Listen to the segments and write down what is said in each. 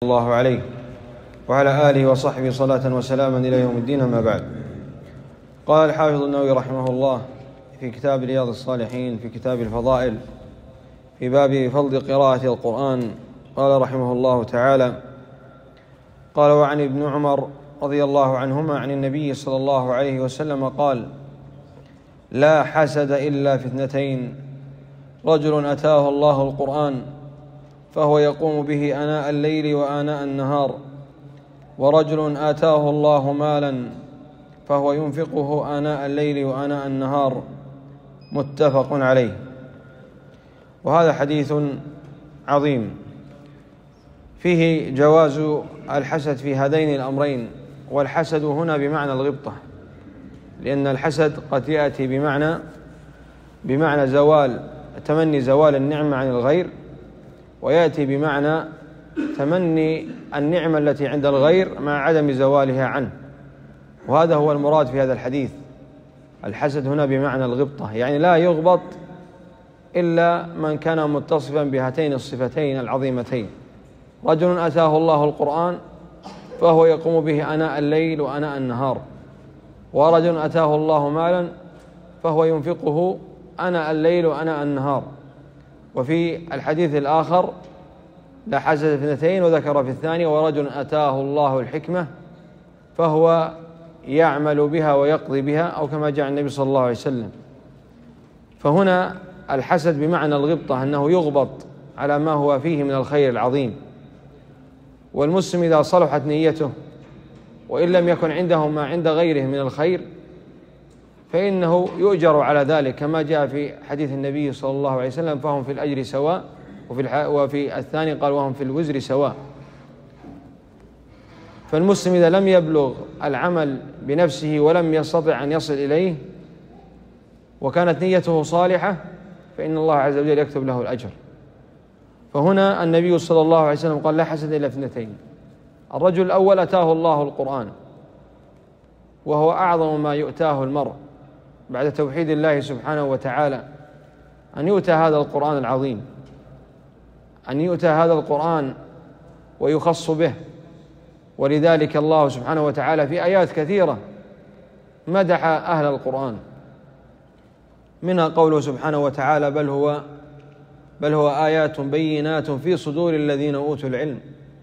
الله عليه وعلى آله وصحبه صلاة وسلاما إلى يوم الدين، أما بعد. قال الحافظ النووي رحمه الله في كتاب رياض الصالحين في كتاب الفضائل في باب فضل قراءة القرآن، قال رحمه الله تعالى: قال: وعن ابن عمر رضي الله عنهما عن النبي صلى الله عليه وسلم قال: لا حسد إلا في اثنتين: رجل أتاه الله القرآن فهو يقوم به آناء الليل وآناء النهار، ورجل آتاه الله مالا فهو ينفقه آناء الليل وآناء النهار، متفق عليه. وهذا حديث عظيم فيه جواز الحسد في هذين الأمرين، والحسد هنا بمعنى الغبطة، لأن الحسد قد يأتي بمعنى زوال، تمني زوال النعمة عن الغير، ويأتي بمعنى تمني النعمة التي عند الغير مع عدم زوالها عنه، وهذا هو المراد في هذا الحديث. الحسد هنا بمعنى الغبطة، يعني لا يغبط إلا من كان متصفا بهاتين الصفتين العظيمتين: رجل أتاه الله القرآن فهو يقوم به آناء الليل وآناء النهار، ورجل أتاه الله مالا فهو ينفقه آناء الليل وآناء النهار. وفي الحديث الآخر: لا حسد في اثنتين، وذكر في الثاني: ورجل أتاه الله الحكمة فهو يعمل بها ويقضي بها، أو كما جاء النبي صلى الله عليه وسلم. فهنا الحسد بمعنى الغبطة، أنه يغبط على ما هو فيه من الخير العظيم. والمسلم إذا صلحت نيته وإن لم يكن عنده ما عند غيره من الخير فإنه يؤجر على ذلك، كما جاء في حديث النبي صلى الله عليه وسلم: فهم في الأجر سواء، وفي الثاني قال: وهم في الوزر سواء. فالمسلم إذا لم يبلغ العمل بنفسه ولم يستطع أن يصل إليه وكانت نيته صالحة فإن الله عز وجل يكتب له الأجر. فهنا النبي صلى الله عليه وسلم قال: لا حسد إلا في اثنتين: الرجل الأول أتاه الله القرآن، وهو أعظم ما يؤتاه المرء بعد توحيد الله سبحانه وتعالى، أن يؤتى هذا القرآن العظيم، أن يؤتى هذا القرآن ويخص به. ولذلك الله سبحانه وتعالى في آيات كثيرة مدح أهل القرآن، منها قوله سبحانه وتعالى: بل هو آيات بينات في صدور الذين أوتوا العلم.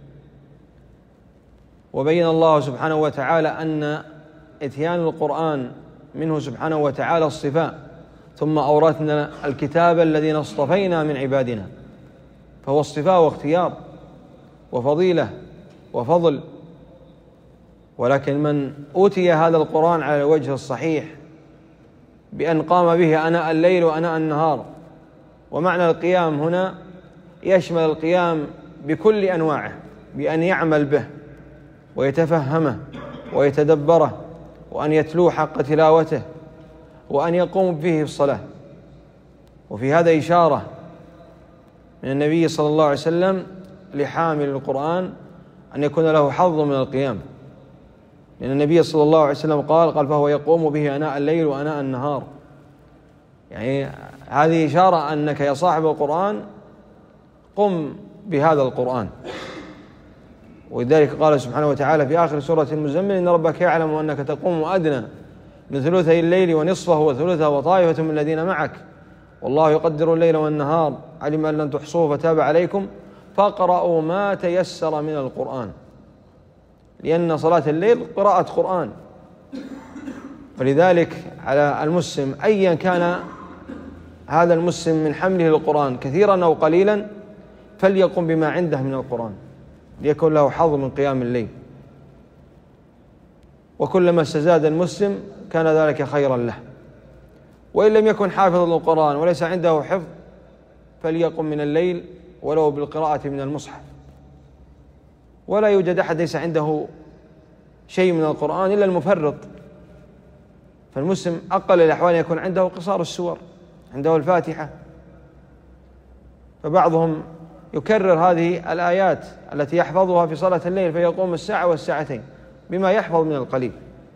وبين الله سبحانه وتعالى أن إتيان القرآن منه سبحانه وتعالى الصفاء، ثم أورثنا الكتاب الذين اصطفينا من عبادنا، فهو اصطفاء واختيار وفضيلة وفضل. ولكن من أوتي هذا القرآن على الوجه الصحيح بأن قام به آناء الليل وآناء النهار، ومعنى القيام هنا يشمل القيام بكل أنواعه، بأن يعمل به ويتفهمه ويتدبره، وأن يتلو حق تلاوته، وأن يقوم به في الصلاة. وفي هذا إشارة من النبي صلى الله عليه وسلم لحامل القرآن أن يكون له حظ من القيام، لأن النبي صلى الله عليه وسلم قال: فهو يقوم به آناء الليل وآناء النهار. يعني هذه إشارة أنك يا صاحب القرآن قم بهذا القرآن. ولذلك قال سبحانه وتعالى في آخر سورة المزمل: إن ربك يعلم أنك تقوم أدنى من ثلثي الليل ونصفه وثلثه وطائفة من الذين معك والله يقدر الليل والنهار علم أن لن تحصوه فتاب عليكم فاقرأوا ما تيسر من القرآن، لأن صلاة الليل قراءة قرآن. ولذلك على المسلم أيا كان هذا المسلم من حمله للقرآن كثيرا أو قليلا فليقم بما عنده من القرآن ليكن له حظ من قيام الليل، وكلما استزاد المسلم كان ذلك خيرا له. وإن لم يكن حافظا للقرآن وليس عنده حفظ فليقم من الليل ولو بالقراءة من المصحف. ولا يوجد أحد ليس عنده شيء من القرآن إلا المفرط، فالمسلم أقل الأحوال يكون عنده قصار السور، عنده الفاتحة. فبعضهم يكرر هذه الآيات التي يحفظها في صلاة الليل فيقوم الساعة والساعتين بما يحفظ من القليل.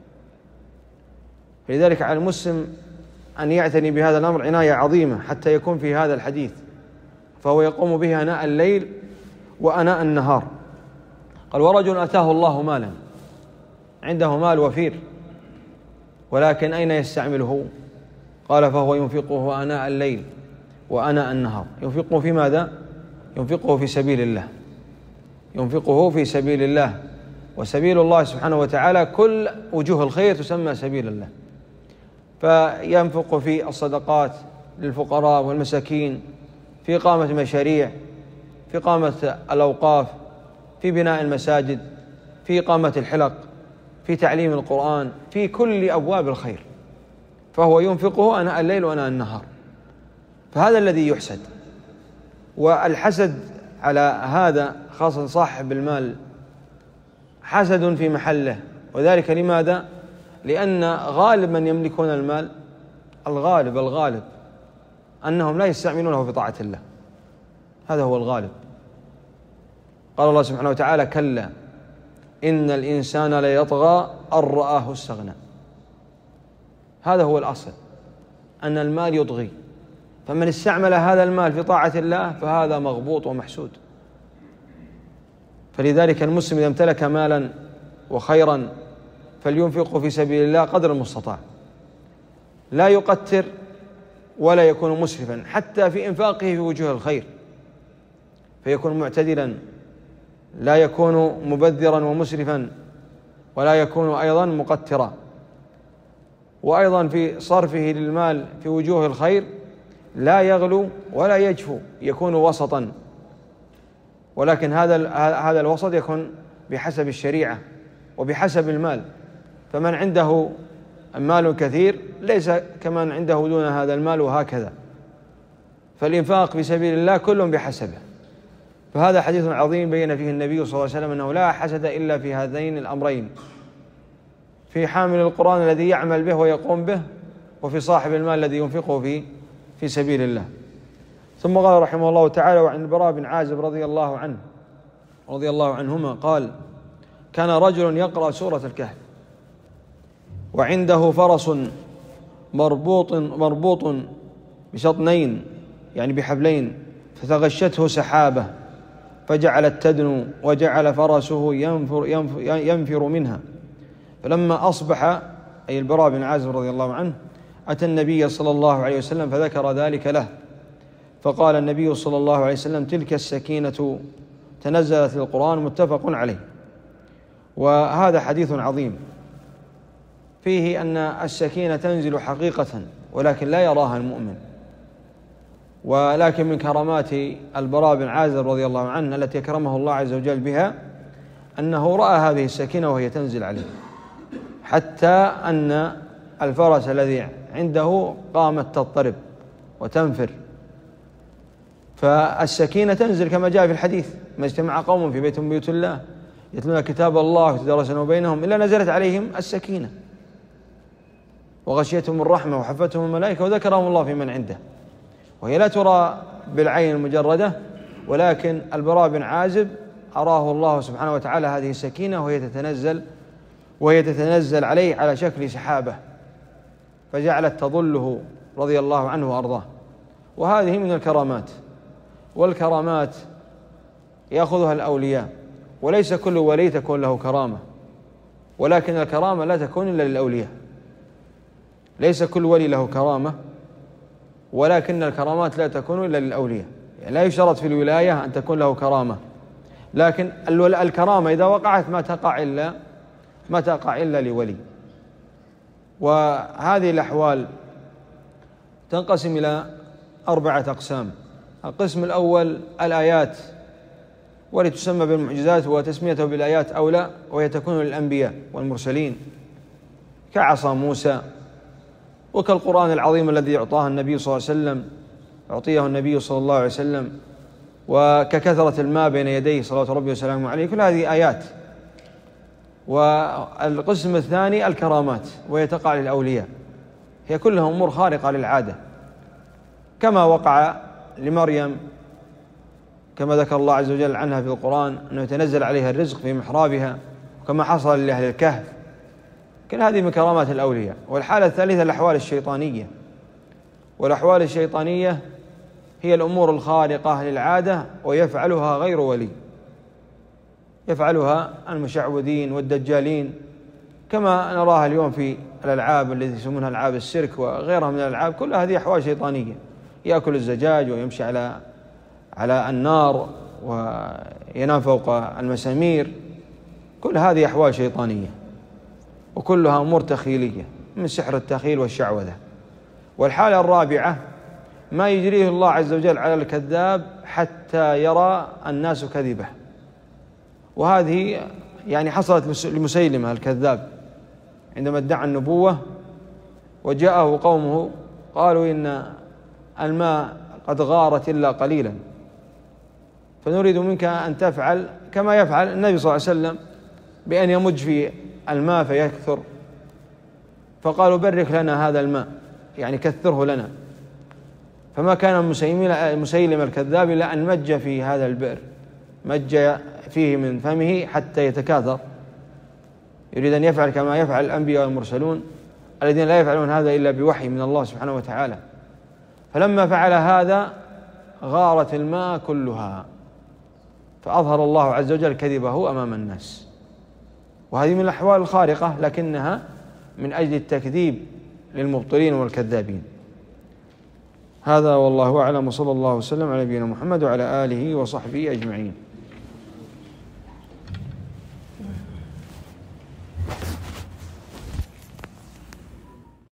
فلذلك على المسلم أن يعتني بهذا الأمر عناية عظيمة حتى يكون في هذا الحديث: فهو يقوم به آناء الليل وآناء النهار. قال: ورجل أتاه الله مالا، عنده مال وفير، ولكن أين يستعمله؟ قال: فهو ينفقه آناء الليل وآناء النهار. ينفقه في ماذا؟ ينفقه في سبيل الله، ينفقه في سبيل الله. وسبيل الله سبحانه وتعالى كل وجوه الخير تسمى سبيل الله، فينفق في الصدقات للفقراء والمساكين، في إقامة مشاريع، في إقامة الأوقاف، في بناء المساجد، في إقامة الحلق، في تعليم القرآن، في كل أبواب الخير، فهو ينفقه آناء الليل وآناء النهار. فهذا الذي يحسد. والحسد على هذا خاصة صاحب المال حسد في محله. وذلك لماذا؟ لأن غالب من يملكون المال، الغالب أنهم لا يستعملونه في طاعة الله، هذا هو الغالب. قال الله سبحانه وتعالى: كلا إن الإنسان ليطغى أن رآه استغنى. هذا هو الأصل، أن المال يطغي، فمن استعمل هذا المال في طاعة الله فهذا مغبوط ومحسود. فلذلك المسلم إذا امتلك مالا وخيرا فلينفقه في سبيل الله قدر المستطاع، لا يقتر ولا يكون مسرفا حتى في إنفاقه في وجوه الخير، فيكون معتدلا، لا يكون مبذرا ومسرفا، ولا يكون أيضا مقترا. وأيضا في صرفه للمال في وجوه الخير لا يغلو ولا يجفو، يكون وسطا. ولكن هذا الوسط يكون بحسب الشريعة وبحسب المال. فمن عنده مال كثير ليس كمن عنده دون هذا المال، وهكذا. فالإنفاق في سبيل الله كل بحسبه. فهذا حديث عظيم بين فيه النبي صلى الله عليه وسلم أنه لا حسد إلا في هذين الأمرين: في حامل القرآن الذي يعمل به ويقوم به، وفي صاحب المال الذي ينفقه في سبيل الله. ثم قال رحمه الله تعالى: وعن البراء بن عازب رضي الله عنهما قال: كان رجل يقرأ سورة الكهف وعنده فرس مربوط بشطنين، يعني بحبلين، فتغشته سحابة فجعلت تدنو وجعل فرسه ينفر منها. فلما أصبح، أي البراء بن عازب رضي الله عنه، أتى النبي صلى الله عليه وسلم فذكر ذلك له، فقال النبي صلى الله عليه وسلم: تلك السكينة تنزلت القرآن، متفق عليه. وهذا حديث عظيم فيه أن السكينة تنزل حقيقة ولكن لا يراها المؤمن. ولكن من كرامات البراء بن عازب رضي الله عنه التي أكرمه الله عز وجل بها أنه رأى هذه السكينة وهي تنزل عليه، حتى أن الفرس الذي عنده قامت تضطرب وتنفر. فالسكينة تنزل كما جاء في الحديث: ما اجتمع قوم في بيت من بيوت الله يتلون كتاب الله ويتدارسونه بينهم إلا نزلت عليهم السكينة وغشيتهم الرحمة وحفتهم الملائكة وذكرهم الله في من عنده. وهي لا ترى بالعين المجردة، ولكن البراء بن عازب أراه الله سبحانه وتعالى هذه السكينة وهي تتنزل عليه على شكل سحابة، فجعلت تظله رضي الله عنه وأرضاه. وهذه من الكرامات، والكرامات يأخذها الأولياء، وليس كل ولي تكون له كرامة، ولكن الكرامة لا تكون إلا للأولياء. ليس كل ولي له كرامة، ولكن الكرامات لا تكون إلا للأولياء. يعني لا يشترط في الولاية أن تكون له كرامة، لكن الكرامة إذا وقعت ما تقع إلا لولي. وهذه الأحوال تنقسم إلى 4 أقسام. القسم الأول الآيات، ولتسمى بالمعجزات، وتسميته بالآيات أولى، وهي تكون للأنبياء والمرسلين كعصا موسى، وكالقرآن العظيم الذي أعطيه النبي صلى الله عليه وسلم، وككثرة الماء بين يديه صلوات ربي وسلامه عليه. كل هذه آيات. والقسم الثاني الكرامات، وهي تقع للأولياء، هي كلها أمور خارقة للعادة، كما وقع لمريم، كما ذكر الله عز وجل عنها في القرآن أنه يتنزل عليها الرزق في محرابها، وكما حصل لأهل الكهف. كل هذه من كرامات الأولياء. والحالة الثالثة الأحوال الشيطانية، والأحوال الشيطانية هي الأمور الخارقة للعادة ويفعلها غير ولي. يفعلها المشعوذين والدجالين، كما نراها اليوم في الألعاب التي يسمونها ألعاب السيرك وغيرها من الألعاب. كل هذه أحوال شيطانية، يأكل الزجاج ويمشي على النار وينام فوق المسامير. كل هذه أحوال شيطانية، وكلها أمور تخيلية من سحر التخيل والشعوذة. والحالة الرابعة ما يجريه الله عز وجل على الكذاب حتى يرى الناس كذبه، وهذه يعني حصلت لمسيلمة الكذاب عندما ادعى النبوة وجاءه قومه قالوا إن الماء قد غارت إلا قليلا، فنريد منك أن تفعل كما يفعل النبي صلى الله عليه وسلم بأن يمج في الماء فيكثر. فقالوا بارك لنا هذا الماء، يعني كثره لنا. فما كان مسيلم الكذاب إلا أن مج في هذا البئر، مج فيه من فمه حتى يتكاثر. يريد أن يفعل كما يفعل الأنبياء والمرسلون الذين لا يفعلون هذا إلا بوحي من الله سبحانه وتعالى. فلما فعل هذا غارت الماء كلها، فأظهر الله عز وجل كذبه أمام الناس. وهذه من الأحوال الخارقة، لكنها من أجل التكذيب للمبطلين والكذابين. هذا والله أعلم، وصلى الله وسلم على نبينا محمد وعلى آله وصحبه أجمعين.